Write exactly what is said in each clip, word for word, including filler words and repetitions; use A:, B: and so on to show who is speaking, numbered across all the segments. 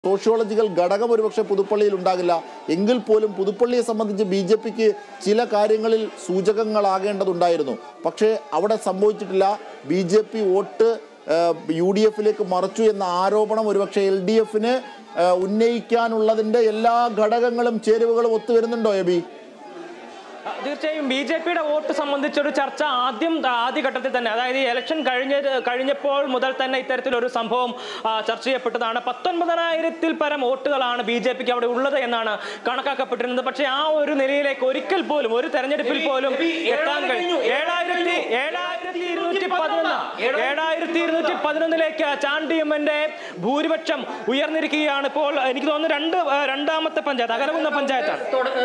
A: Sociological ഘടകം ഒരുപക്ഷെ പുതുപ്പള്ളിയിൽ ഉണ്ടാകില്ല എങ്കിൽ പോലും പുതുപ്പള്ളിയെ സംബന്ധിച്ച് ബി ജെ പിക്ക് ചില കാര്യങ്ങളിൽ സൂചകങ്ങളാകേണ്ടതുണ്ടായിരുന്നു. പക്ഷേ അവിടെ സംഭവിച്ചിട്ടില്ല. B J P vote U D എഫിലേക്ക് മറച്ചു എന്ന ആരോപണം ഒരുപക്ഷെ എൽ ഡി എഫിന് ഉന്നയിക്കാനുള്ളതിൻ്റെ എല്ലാ ഘടകങ്ങളും ചേരുവകളും ഒത്തുവരുന്നുണ്ടോ എബി?
B: തീർച്ചയായും ബി ജെ പിയുടെ വോട്ട് സംബന്ധിച്ചൊരു ചർച്ച ആദ്യം ആദ്യഘട്ടത്തിൽ തന്നെ, അതായത് ഈ ഇലക്ഷൻ കഴിഞ്ഞ കഴിഞ്ഞപ്പോൾ മുതൽ തന്നെ ഇത്തരത്തിലൊരു സംഭവം ചർച്ച ചെയ്യപ്പെട്ടതാണ്. പത്തൊൻപതിനായിരത്തിൽ പരം വോട്ടുകളാണ് ബി ജെ പിക്ക് അവിടെ ഉള്ളത് എന്നാണ് കണക്കാക്കപ്പെട്ടിരുന്നത്. പക്ഷേ ആ ഒരു നിലയിലേക്ക് ഒരിക്കൽ പോലും ഒരു തെരഞ്ഞെടുപ്പിൽ പോലും എത്താൻ കഴിഞ്ഞു. ഏഴായിരത്തി ഏഴായിരത്തി ഇരുന്നൂറ്റി പതിനൊന്ന് ഏഴായിരത്തി ഇരുന്നൂറ്റി പതിനൊന്നിലേക്ക് ചാണ്ടിയമ്മന്റെ ഭൂരിപക്ഷം ഉയർന്നിരിക്കുകയാണ്. ഇപ്പോൾ എനിക്ക് തോന്നുന്നു രണ്ട് രണ്ടാമത്തെ പഞ്ചായത്ത് അകലകുന്ന പഞ്ചായത്താണ്.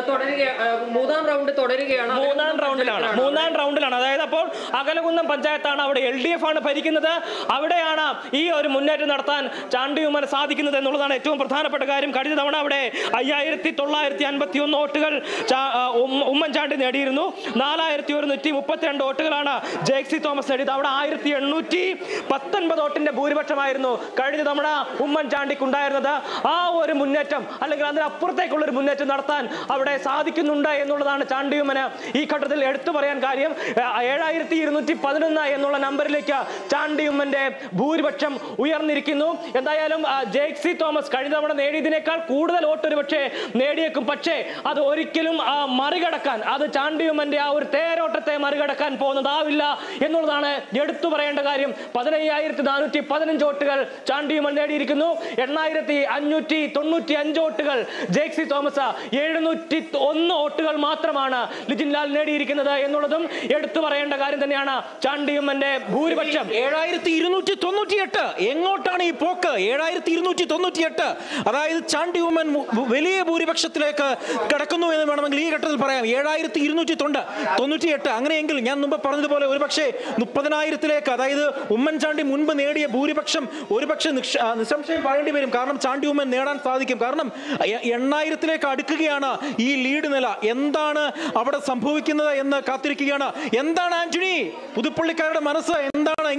C: മൂന്നാം റൗണ്ട്
B: മൂന്നാം റൗണ്ടിലാണ് മൂന്നാം റൗണ്ടിലാണ് അതായത് അപ്പോൾ അകലകുന്നം പഞ്ചായത്താണ്, അവിടെ എൽ ഡി എഫ് ആണ് ഭരിക്കുന്നത്. അവിടെയാണ് ഈ ഒരു മുന്നേറ്റം നടത്താൻ ചാണ്ടിയുമ്മന് സാധിക്കുന്നത് എന്നുള്ളതാണ് ഏറ്റവും പ്രധാനപ്പെട്ട കാര്യം. കഴിഞ്ഞ തവണ അവിടെ അയ്യായിരത്തി തൊള്ളായിരത്തി അൻപത്തി ഒന്ന് വോട്ടുകൾ ഉമ്മൻചാണ്ടി നേടിയിരുന്നു. നാലായിരത്തി ഒരുന്നൂറ്റി മുപ്പത്തിരണ്ട് വോട്ടുകളാണ് ജേക്സി തോമസ് നേടിയത്. അവിടെ ആയിരത്തി എണ്ണൂറ്റി പത്തൊൻപത് വോട്ടിന്റെ ഭൂരിപക്ഷമായിരുന്നു കഴിഞ്ഞ തവണ ഉമ്മൻചാണ്ടിക്ക് ഉണ്ടായിരുന്നത്. ആ ഒരു മുന്നേറ്റം അല്ലെങ്കിൽ അതിനപ്പുറത്തേക്കുള്ള ഒരു മുന്നേറ്റം നടത്താൻ അവിടെ സാധിക്കുന്നുണ്ട് എന്നുള്ളതാണ് ചാണ്ടിയുമ്മന് ഈ ഘട്ടത്തിൽ എടുത്തു പറയാൻ കാര്യം. ഏഴായിരത്തി ഇരുന്നൂറ്റി പതിനൊന്ന് എന്നുള്ള നമ്പറിലേക്ക് ചാണ്ടിയുമ്മന്റെ ഭൂരിപക്ഷം ഉയർന്നിരിക്കുന്നു. എന്തായാലും ജേക്സി തോമസ് കഴിഞ്ഞ തവണ നേടിയതിനേക്കാൾ കൂടുതൽ വോട്ട് ഒരു പക്ഷേ നേടിയേക്കും. പക്ഷേ അത് ഒരിക്കലും മറികടക്കാൻ, അത് ചാണ്ടിയുമ്മന്റെ ആ ഒരു തേരോട്ടത്തെ മറികടക്കാൻ പോകുന്നതാവില്ല എന്നുള്ളതാണ് എടുത്തു പറയേണ്ട കാര്യം. പതിനയ്യായിരത്തി നാനൂറ്റി പതിനഞ്ച് വോട്ടുകൾ ചാണ്ടിയുമ്മൻ നേടിയിരിക്കുന്നു. എണ്ണായിരത്തി അഞ്ഞൂറ്റി തൊണ്ണൂറ്റി അഞ്ച് വോട്ടുകൾ ജേക്സി തോമസ്, എഴുന്നൂറ്റി ഒന്ന് വോട്ടുകൾ മാത്രമാണ് ലിജിൻ ലാൽ നേടിയിരിക്കുന്നത് എന്നുള്ളതും എടുത്തു പറയേണ്ട കാര്യം തന്നെയാണ്. ചാണ്ടിയുമ്മന്റെ ഭൂരിപക്ഷം
D: ഏഴായിരത്തി ഇരുന്നൂറ്റി തൊണ്ണൂറ്റി എട്ട് എങ്ങോട്ടാണ് ഈ പോക്ക്? ഏഴായിരത്തി ഇരുന്നൂറ്റി തൊണ്ണൂറ്റി എട്ട് അതായത് ചാണ്ടിയുമ്മൻ വലിയ ഭൂരിപക്ഷത്തിലേക്ക് കടക്കുന്നു എന്ന് വേണമെങ്കിൽ ഈ ഘട്ടത്തിൽ പറയാം. ഏഴായിരത്തി ഇരുന്നൂറ്റി തൊണ്ണൂറ്റി എട്ട് അങ്ങനെയെങ്കിൽ ഞാൻ മുമ്പ് പറഞ്ഞതുപോലെ ഒരുപക്ഷെ മുപ്പതിനായിരത്തിലേക്ക്, അതായത് ഉമ്മൻചാണ്ടി മുൻപ് നേടിയ ഭൂരിപക്ഷം ഒരുപക്ഷെ നിസ്സംശയം പറയേണ്ടി വരും. കാരണം ചാണ്ടിയുമ്മൻ നേടാൻ സാധിക്കും. കാരണം എണ്ണായിരത്തിലേക്ക് അടുക്കുകയാണ് ഈ ലീഡ് നില. എന്താണ് അവിടെ സംഭവിക്കുന്നത് എന്ന് കാത്തിരിക്കുകയാണ്. എന്താണ് ആന്റണി പുതുപ്പള്ളിക്കാരുടെ മനസ്സ്? എന്താണ്